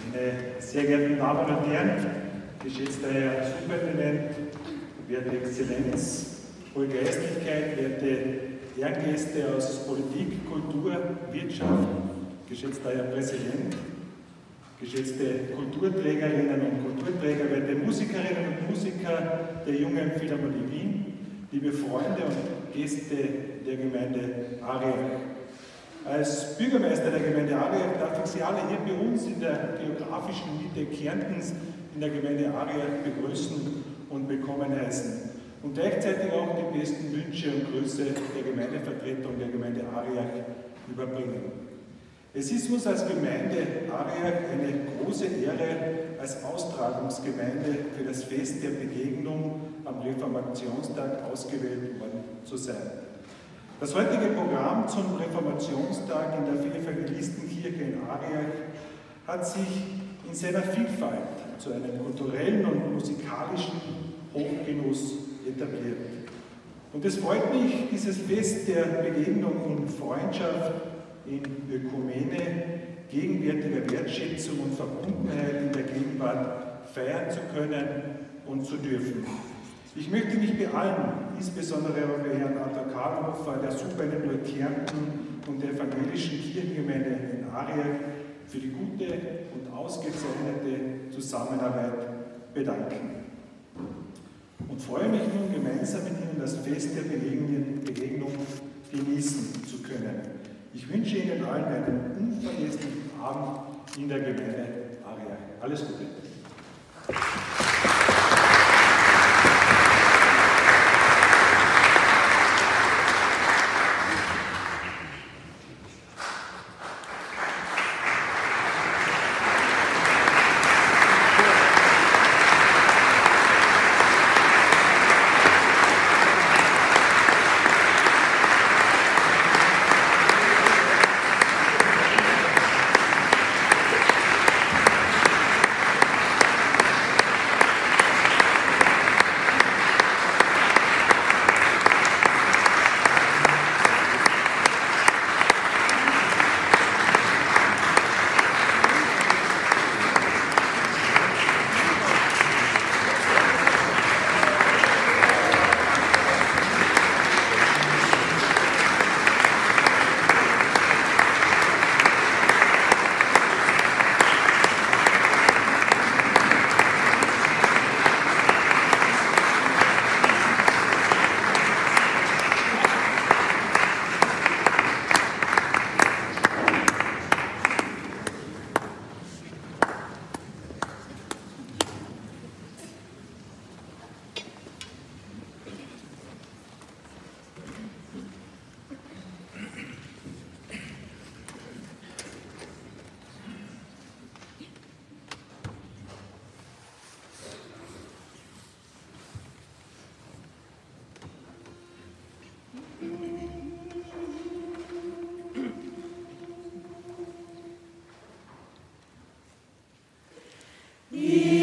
Meine sehr geehrten Damen und Herren, geschätzter Herr Superintendent, werte Exzellenz, hohe Geistlichkeit, werte Ehrengäste aus Politik, Kultur, Wirtschaft, geschätzter Herr Präsident, geschätzte Kulturträgerinnen und Kulturträger, werte Musikerinnen und Musiker der Jungen Philharmonie Wien, liebe Freunde und Gäste der Gemeinde Ariach. Als Bürgermeister der Gemeinde Ariach darf ich Sie alle hier bei uns in der geografischen Mitte Kärntens in der Gemeinde Ariach begrüßen und willkommen heißen und gleichzeitig auch die besten Wünsche und Grüße der Gemeindevertretung der Gemeinde Ariach überbringen. Es ist uns als Gemeinde Ariach eine große Ehre, als Austragungsgemeinde für das Fest der Begegnung am Reformationstag ausgewählt worden zu sein. Das heutige Programm zum Reformationstag in der Vierevangelistenkirche in Ariach hat sich in seiner Vielfalt zu einem kulturellen und musikalischen Hochgenuss etabliert. Und es freut mich, dieses Fest der Begegnung in Freundschaft, in Ökumene, gegenwärtiger Wertschätzung und Verbundenheit in der Gegenwart feiern zu können und zu dürfen. Ich möchte mich bei allen, insbesondere aber bei Herrn Arthur Karlhofer, der Superintendent Kärnten und der evangelischen Kirchengemeinde in Ariach für die gute und ausgezeichnete Zusammenarbeit bedanken. Und freue mich nun, gemeinsam mit Ihnen das Fest der Begegnung genießen zu können. Ich wünsche Ihnen allen einen unvergesslichen Abend in der Gemeinde Ariach. Alles Gute. Yeah.